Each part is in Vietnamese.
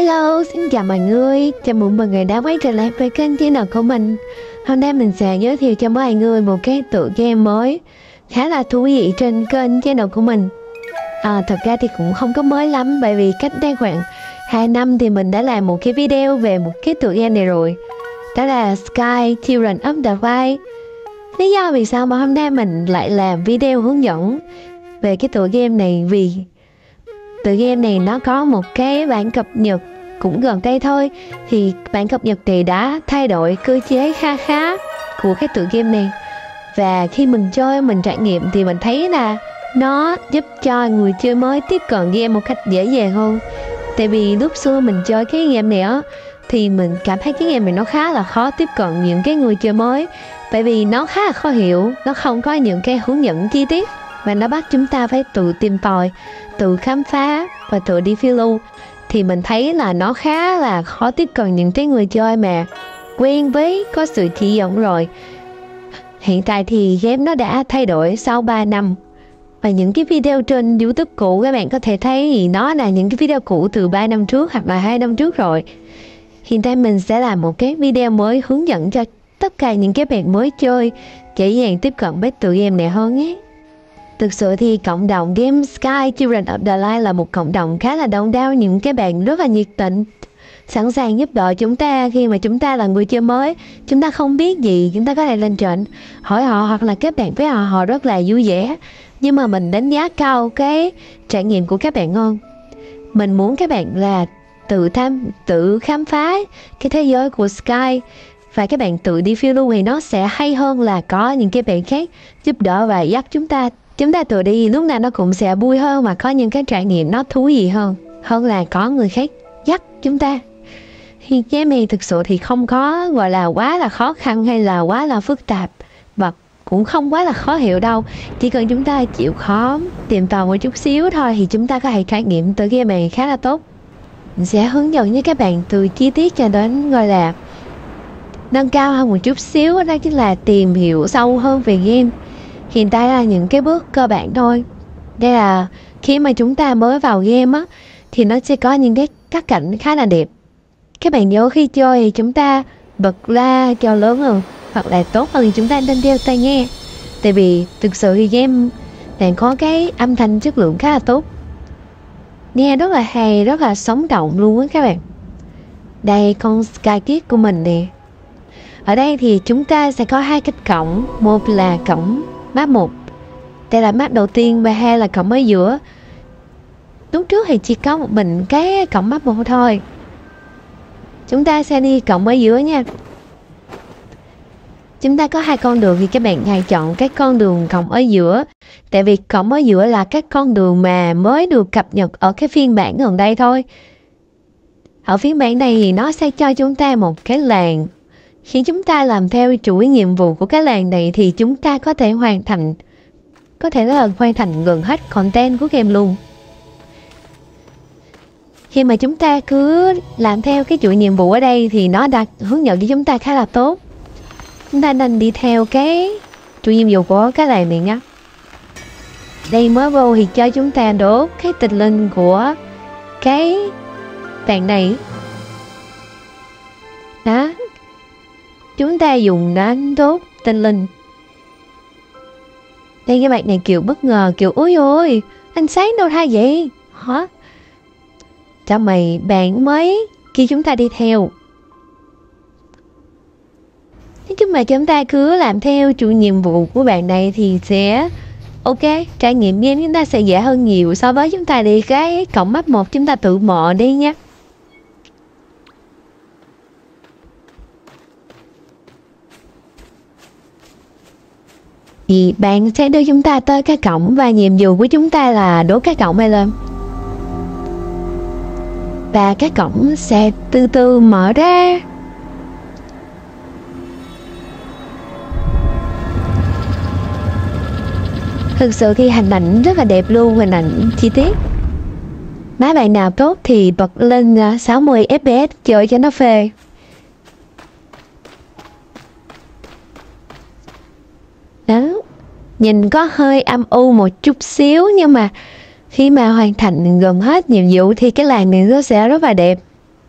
Hello, xin chào mọi người. Chào mừng mọi người đã quay trở lại với kênh channel của mình. Hôm nay mình sẽ giới thiệu cho mọi người một cái tựa game mới khá là thú vị trên kênh channel của mình. Thật ra thì cũng không có mới lắm, bởi vì cách đây khoảng 2 năm thì mình đã làm một cái video về một cái tựa game này rồi. Đó là Sky Children of the Light. Lý do vì sao mà hôm nay mình lại làm video hướng dẫn về cái tựa game này, vì tựa game này nó có một cái bản cập nhật cũng gần đây thôi. Thì bản cập nhật thì đã thay đổi cơ chế khá của cái tựa game này. Và khi mình chơi, mình trải nghiệm thì mình thấy là nó giúp cho người chơi mới tiếp cận game một cách dễ dàng hơn. Tại vì lúc xưa mình chơi cái game này á, thì mình cảm thấy cái game này nó khá là khó tiếp cận những cái người chơi mới. Bởi vì nó khá là khó hiểu, nó không có những cái hướng dẫn chi tiết, và nó bắt chúng ta phải tự tìm tòi, tự khám phá và tự đi phiêu lưu. Thì mình thấy là nó khá là khó tiếp cận những cái người chơi mà quen với có sự chỉ dẫn rồi. Hiện tại thì game nó đã thay đổi sau 3 năm. Và những cái video trên YouTube cũ các bạn có thể thấy thì nó là những cái video cũ từ 3 năm trước hoặc là 2 năm trước rồi. Hiện tại mình sẽ làm một cái video mới hướng dẫn cho tất cả những cái bạn mới chơi dễ dàng tiếp cận với tựa game này hơn nhé. Thực sự thì cộng đồng game Sky Children of the Light là một cộng đồng khá là đông đảo những cái bạn rất là nhiệt tình, sẵn sàng giúp đỡ chúng ta khi mà chúng ta là người chơi mới. Chúng ta không biết gì, chúng ta có thể lên trển hỏi họ hoặc là kết bạn với họ, họ rất là vui vẻ. Nhưng mà mình đánh giá cao cái trải nghiệm của các bạn hơn. Mình muốn các bạn là tự khám phá cái thế giới của Sky, và các bạn tự đi phiêu lưu thì nó sẽ hay hơn là có những cái bạn khác giúp đỡ và dắt chúng ta tự đi, lúc nào nó cũng sẽ vui hơn và có những cái trải nghiệm nó thú vị hơn là có người khác dắt chúng ta. Thì game này thực sự thì không có gọi là quá là khó khăn hay là quá là phức tạp, và cũng không quá là khó hiểu đâu. Chỉ cần chúng ta chịu khó tìm tòi một chút xíu thôi thì chúng ta có thể trải nghiệm từ game này khá là tốt. Mình sẽ hướng dẫn với các bạn từ chi tiết cho đến gọi là nâng cao hơn một chút xíu, đó chính là tìm hiểu sâu hơn về game. Hiện tại là những cái bước cơ bản thôi. Đây là khi mà chúng ta mới vào game á, thì nó sẽ có những cái cắt cảnh khá là đẹp. Các bạn nhớ khi chơi thì chúng ta bật la cho lớn hơn, hoặc là tốt hơn thì chúng ta nên đeo tai nghe. Tại vì thực sự thì game này có cái âm thanh chất lượng khá là tốt, nghe rất là hay, rất là sống động luôn á các bạn. Đây con Sky Kid của mình nè. Ở đây thì chúng ta sẽ có hai cái cổng. Một là cổng map 1, đây là map đầu tiên, và hai là cổng ở giữa. Lúc trước thì chỉ có một mình cái cổng map 1 thôi. Chúng ta sẽ đi cổng ở giữa nha. Chúng ta có hai con đường thì các bạn hãy chọn cái con đường cổng ở giữa. Tại vì cổng ở giữa là cái con đường mà mới được cập nhật ở cái phiên bản gần đây thôi. Ở phiên bản này thì nó sẽ cho chúng ta một cái làng. Khi chúng ta làm theo chuỗi nhiệm vụ của cái làng này thì chúng ta có thể hoàn thành gần hết content của game luôn. Khi mà chúng ta cứ làm theo cái chuỗi nhiệm vụ ở đây thì nó đã hướng dẫn cho chúng ta khá là tốt. Chúng ta nên đi theo cái chuỗi nhiệm vụ của cái làng này nhé. Đây mới vô thì cho chúng ta đốt cái tinh linh của cái bạn này. Đó, chúng ta dùng đánh đốt tinh linh. Đây cái bạn này kiểu bất ngờ, kiểu ôi ôi anh sáng đâu ra vậy hả? Cho mày bạn mới khi chúng ta đi theo. Nói chung là chúng ta cứ làm theo chuỗi nhiệm vụ của bạn này thì sẽ ok, trải nghiệm game chúng ta sẽ dễ hơn nhiều so với chúng ta đi cái cổng map 1 chúng ta tự mò đi nha. Thì bạn sẽ đưa chúng ta tới cái cổng, và nhiệm vụ của chúng ta là đốt cái cổng này lên. Và cái cổng sẽ từ từ mở ra. Thực sự thì hình ảnh rất là đẹp luôn, hình ảnh chi tiết. Máy bạn nào tốt thì bật lên 60 fps chơi cho nó phê. Đó, nhìn có hơi âm u một chút xíu, nhưng mà khi mà hoàn thành gần hết nhiệm vụ thì cái làng này nó sẽ rất là đẹp.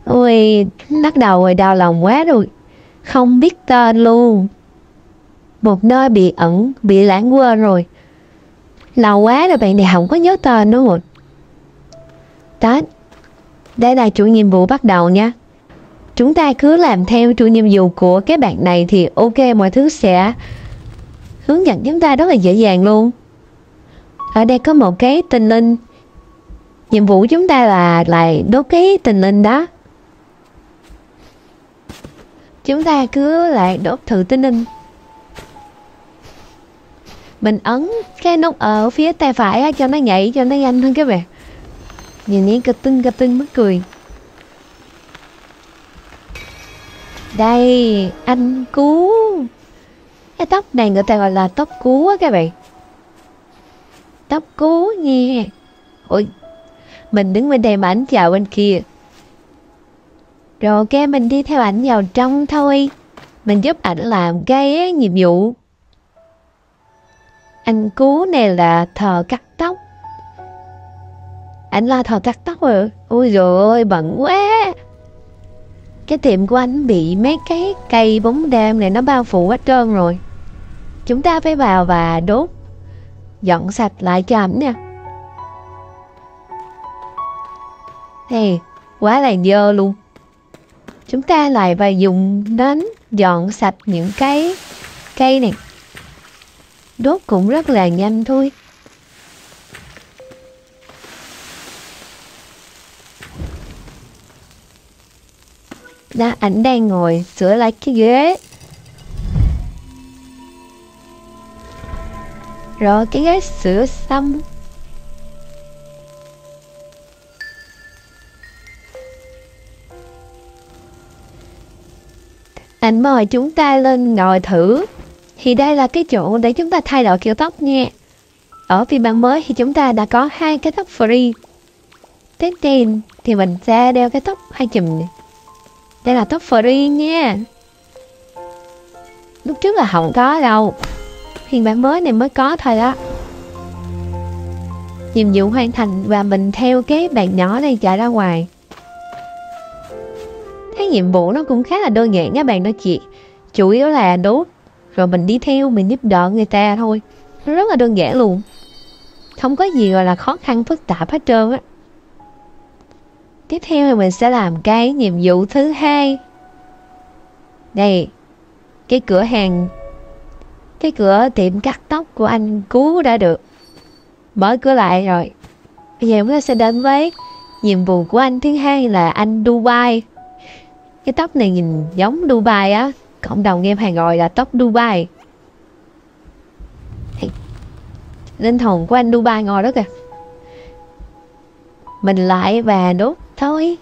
Ôi, lắc đầu rồi, đau lòng quá rồi. Không biết tên luôn. Một nơi bị ẩn, bị lãng quên rồi. Lâu quá rồi bạn này không có nhớ tên nữa rồi. Đó, đây là chuỗi nhiệm vụ bắt đầu nha. Chúng ta cứ làm theo chuỗi nhiệm vụ của cái bạn này thì ok, mọi thứ sẽ hướng dẫn chúng ta rất là dễ dàng luôn. Ở đây có một cái tinh linh. Nhiệm vụ chúng ta là lại đốt cái tinh linh đó. Chúng ta cứ lại đốt thử tinh linh. Mình ấn cái nút ở phía tay phải á, cho nó nhảy cho nó nhanh hơn các bạn. Nhìn những cà tinh mất cười. Đây, anh cú. Cái tóc này người ta gọi là tóc cú á các bạn. Tóc cú nha. Ôi, mình đứng bên đây mà ảnh chào bên kia. Rồi ok, mình đi theo ảnh vào trong thôi. Mình giúp ảnh làm cái nhiệm vụ. Anh cú này là thợ cắt tóc. Anh là thợ cắt tóc rồi. Ôi dồi ôi, bận quá. Cái tiệm của anh bị mấy cái cây bóng đêm này nó bao phủ hết trơn rồi. Chúng ta phải vào và đốt, dọn sạch lại cho ảnh nè. Hey, quá là dơ luôn. Chúng ta lại và dùng đến dọn sạch những cái cây này. Đốt cũng rất là nhanh thôi. Đó, ảnh đang ngồi sửa lại cái ghế. Rồi cái ghế sửa xong. Anh mời chúng ta lên ngồi thử. Thì đây là cái chỗ để chúng ta thay đổi kiểu tóc nha. Ở phiên bản mới thì chúng ta đã có 2 cái tóc free. Tiếp theo thì mình sẽ đeo cái tóc 2 chùm này. Đây là tóc free nha. Lúc trước là không có đâu. Phiên bản mới này mới có thôi đó. Nhiệm vụ hoàn thành và mình theo cái bạn nhỏ này chạy ra ngoài. Cái nhiệm vụ nó cũng khá là đơn giản các bạn đó chị. Chủ yếu là đốt. Rồi mình đi theo, mình giúp đỡ người ta thôi. Nó rất là đơn giản luôn. Không có gì gọi là khó khăn phức tạp hết trơn á. Tiếp theo thì mình sẽ làm cái nhiệm vụ thứ 2. Đây, cái cửa hàng, cái cửa tiệm cắt tóc của anh Cú đã được mở cửa lại rồi. Bây giờ chúng ta sẽ đến với nhiệm vụ của anh thứ 2 là anh Dubai. Cái tóc này nhìn giống Dubai á. Cộng đồng game hàng gọi là tóc Dubai. Linh hồn của anh Dubai ngồi đó kìa. Mình lại và đốt thôi.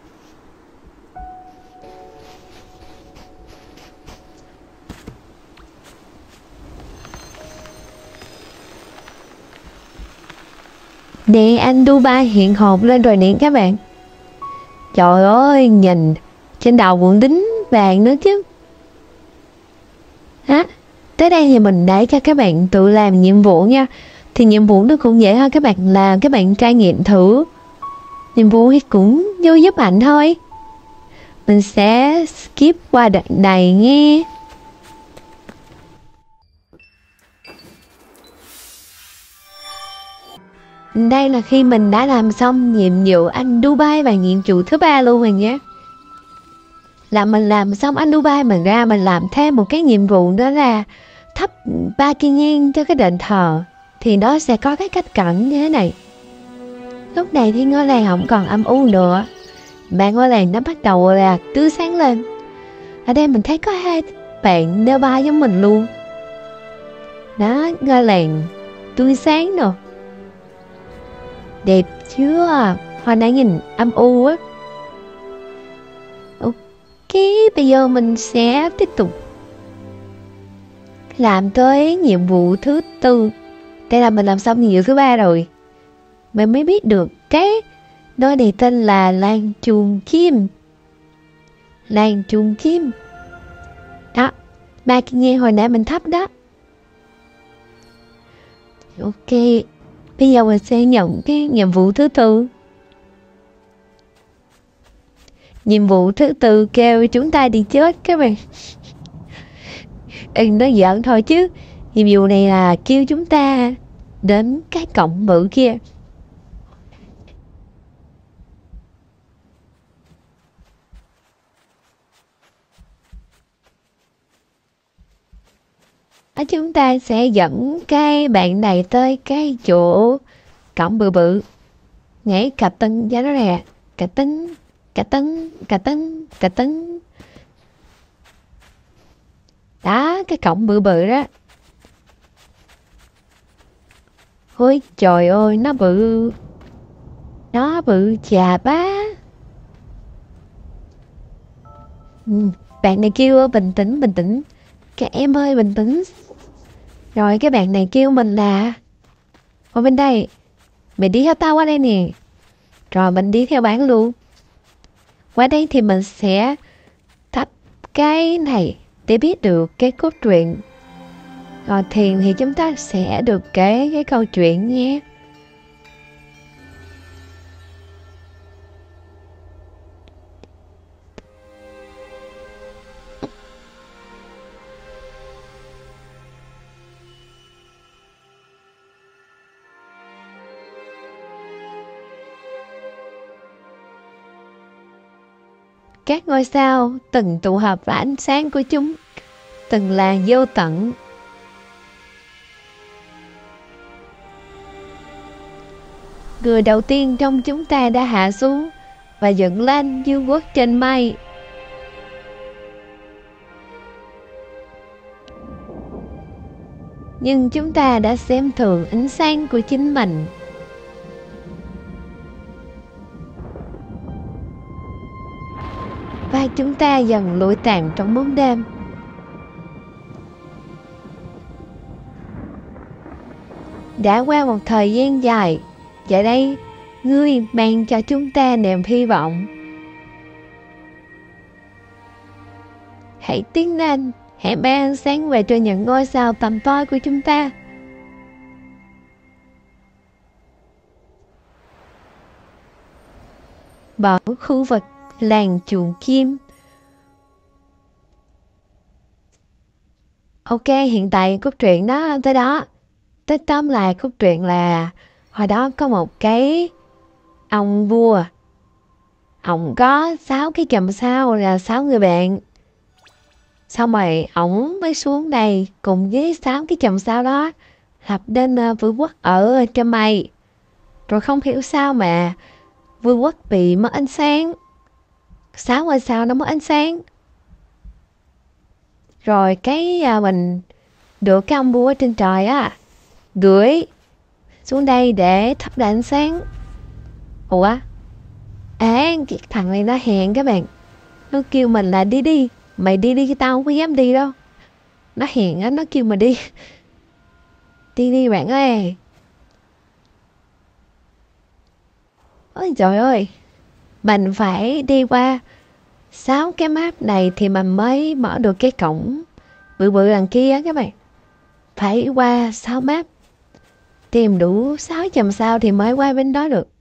Nè, anh Dubai hiện hộp lên rồi nè các bạn. Trời ơi, nhìn trên đầu cũng đính vàng nữa chứ. Hả? Tới đây thì mình để cho các bạn tự làm nhiệm vụ nha. Thì nhiệm vụ nó cũng dễ hơn, các bạn làm, các bạn trải nghiệm thử. Nhiệm vụ thì cũng vô giúp ảnh thôi. Mình sẽ skip qua đoạn này nghe. Đây là khi mình đã làm xong nhiệm vụ anh Dubai và nhiệm vụ thứ 3 luôn rồi nhé. Là mình làm xong anh Dubai, mình ra mình làm thêm một cái nhiệm vụ đó là thắp 3 cây nhang cho cái đền thờ. Thì nó sẽ có cái cách cẩn như thế này. Lúc này thì ngôi làng không còn âm u nữa, mà ngôi làng nó bắt đầu là tươi sáng lên. Ở đây mình thấy có 2 bạn đeo ba giống mình luôn. Đó, ngôi làng tươi sáng rồi. Đẹp chưa? Hồi nãy nhìn âm u á. Ok, bây giờ mình sẽ tiếp tục làm tới nhiệm vụ thứ 4. Đây là mình làm xong nhiệm vụ thứ 3 rồi. Mình mới biết được cái nơi này tên là làng chuồng chim. Làng chuồng chim. Đó, 3 cây nhang hồi nãy mình thắp đó. Ok, bây giờ mình sẽ nhận cái nhiệm vụ thứ 4. Nhiệm vụ thứ tư kêu chúng ta đi chết các bạn. Nói giỡn thôi chứ. Nhiệm vụ này là kêu chúng ta đến cái cổng bự kia. Chúng ta sẽ dẫn cái bạn này tới cái chỗ cổng bự bự. Nhảy cà tưng ra đó nè. Cà tưng, cà tưng, cà tưng, cà tưng. Đó, cái cổng bự bự đó. Ôi trời ơi, nó bự. Nó bự chà bá. Bạn này kêu bình tĩnh, bình tĩnh. Các em ơi bình tĩnh. Rồi cái bạn này kêu mình là ở bên đây. Mày đi theo tao qua đây nè. Rồi mình đi theo bạn luôn. Qua đây thì mình sẽ thắp cái này để biết được cái cốt truyện. Rồi thiền thì chúng ta sẽ được kể cái câu chuyện nhé. Các ngôi sao từng tụ hợp vào ánh sáng của chúng, từng là vô tận. Người đầu tiên trong chúng ta đã hạ xuống và dựng lên dương quốc trên mây. Nhưng chúng ta đã xem thường ánh sáng của chính mình. Và chúng ta dần lụi tàn trong bóng đêm. Đã qua một thời gian dài, giờ đây ngươi mang cho chúng ta niềm hy vọng. Hãy tiến lên, hãy mang ánh sáng về cho những ngôi sao tầm tối của chúng ta. Bỏ khu vực làng chuồng chim. Ok, hiện tại cốt truyện đó tới đó. Tới tóm lại cốt truyện là hồi đó có một cái ông vua. Ông có 6 cái chòm sao là 6 người bạn. Xong rồi ổng mới xuống đây cùng với 6 cái chòm sao đó lập nên vương quốc ở trên mây. Rồi không hiểu sao mà vương quốc bị mất ánh sáng. 6 ngôi sao nó mất ánh sáng. Rồi cái mình được cái ông vua trên trời á gửi xuống đây để thắp đèn ánh sáng. Ủa? Cái thằng này nó hèn các bạn. Nó kêu mình là đi đi. Mày đi đi, tao không có dám đi đâu. Nó hèn á, nó kêu mà đi. Đi đi bạn ơi. Ôi trời ơi. Mình phải đi qua 6 cái map này thì mình mới mở được cái cổng bự bự đằng kia các bạn. Phải qua 6 map. Tìm đủ 6 chòm sao thì mới qua bên đó được.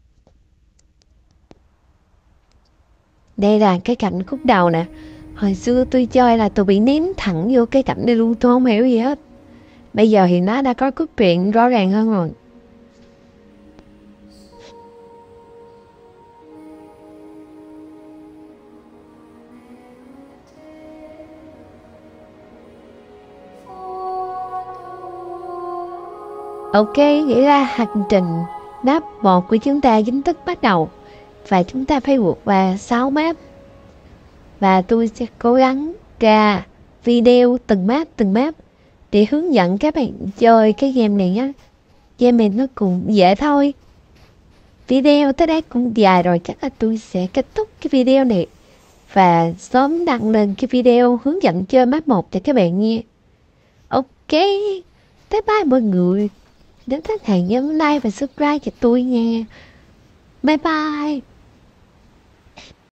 Đây là cái cảnh khúc đầu nè. Hồi xưa tôi chơi là tôi bị ném thẳng vô cái cảnh này luôn, tôi không hiểu gì hết. Bây giờ thì nó đã có cốt truyện rõ ràng hơn rồi. Ok, nghĩ ra hành trình map 1 của chúng ta chính thức bắt đầu. Và chúng ta phải vượt qua 6 map. Và tôi sẽ cố gắng ra video từng map để hướng dẫn các bạn chơi cái game này nhé. Game này nó cũng dễ thôi. Video tới đây cũng dài rồi, chắc là tôi sẽ kết thúc cái video này và sớm đăng lên cái video hướng dẫn chơi map 1 cho các bạn nha. Ok, bye bye mọi người. Đến khách hàng nhấn like và subscribe cho tôi nha. Bye bye.